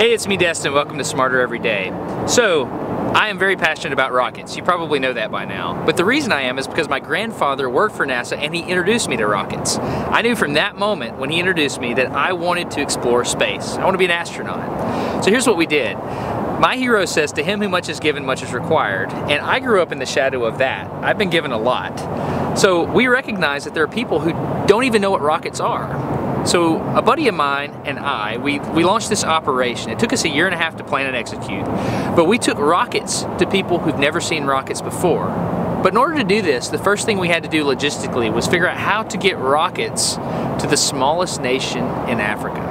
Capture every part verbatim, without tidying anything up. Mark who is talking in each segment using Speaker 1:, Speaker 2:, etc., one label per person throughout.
Speaker 1: Hey, it's me, Destin. Welcome to Smarter Every Day. So, I am very passionate about rockets. You probably know that by now. But the reason I am is because my grandfather worked for NASA and he introduced me to rockets. I knew from that moment when he introduced me that I wanted to explore space. I want to be an astronaut. So here's what we did. My hero says, to him who much is given, much is required. And I grew up in the shadow of that. I've been given a lot. So we recognize that there are people who don't even know what rockets are. So a buddy of mine and I, we, we launched this operation. It took us a year and a half to plan and execute, but we took rockets to people who've never seen rockets before. But in order to do this, the first thing we had to do logistically was figure out how to get rockets to the smallest nation in Africa.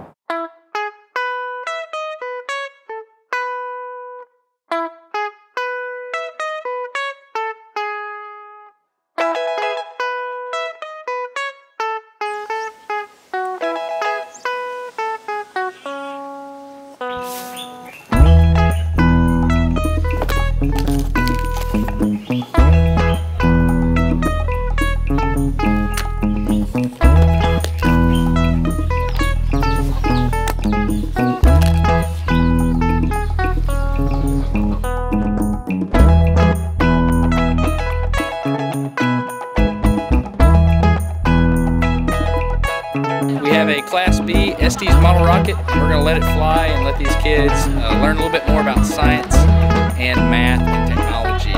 Speaker 1: We have a Class B Estes model rocket. We're going to let it fly and let these kids uh, learn a little bit more about science and math and technology.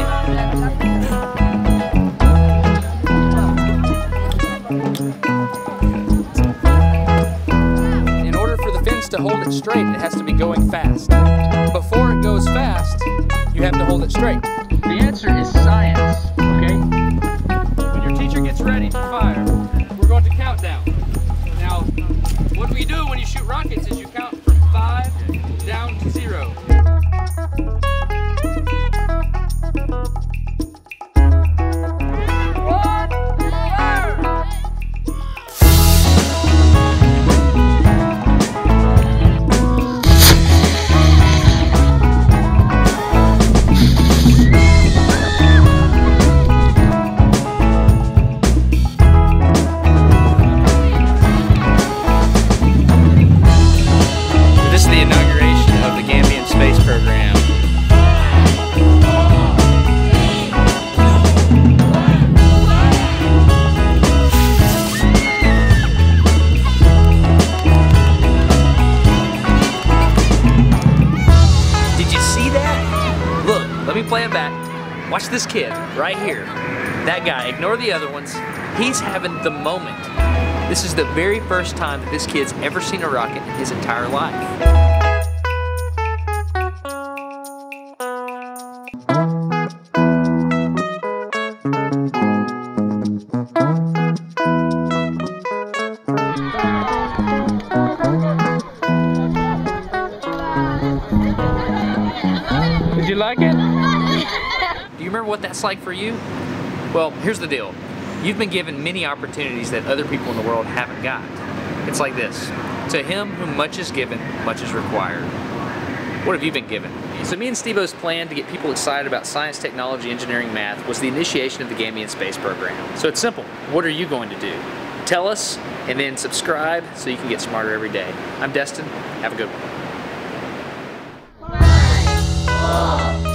Speaker 1: In order for the fins to hold it straight, it has to be going fast. Before it goes fast, you have to hold it straight. The answer is science, okay? When your teacher gets ready to fire, we're going to count down. Now, what we do when you shoot rockets is you count from five down to zero. This is the inauguration of the Gambian space program. Did you see that? Look, let me play it back. Watch this kid right here. That guy, ignore the other ones. He's having the moment. This is the very first time that this kid's ever seen a rocket in his entire life. Did you like it? Do you remember what that's like for you? Well, here's the deal. You've been given many opportunities that other people in the world haven't got. It's like this. To him whom much is given, much is required. What have you been given? So me and Stevo's plan to get people excited about science, technology, engineering, math was the initiation of the Gambian space program. So it's simple. What are you going to do? Tell us and then subscribe so you can get smarter every day. I'm Destin. Have a good one.